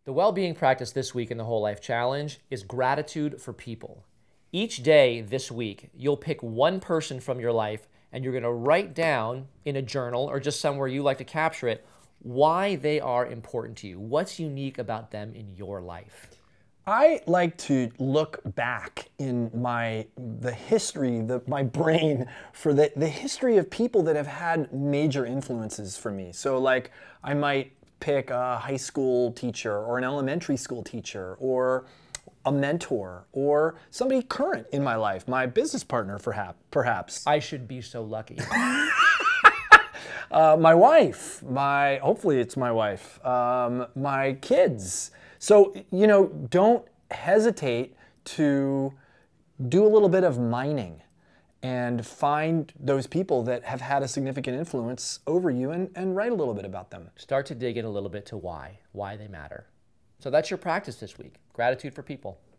The well-being practice this week in the Whole Life Challenge is gratitude for people. Each day this week, you'll pick one person from your life and you're going to write down in a journal or just somewhere you like to capture it why they are important to you. What's unique about them in your life? I like to look back in my brain for the history of people that have had major influences for me. So like I might pick a high school teacher or an elementary school teacher or a mentor or somebody current in my life, my business partner perhaps. I should be so lucky. My wife, hopefully it's my wife, my kids. So, you know, don't hesitate to do a little bit of mining and find those people that have had a significant influence over you and write a little bit about them. Start to dig in a little bit to why they matter. So that's your practice this week. Gratitude for people.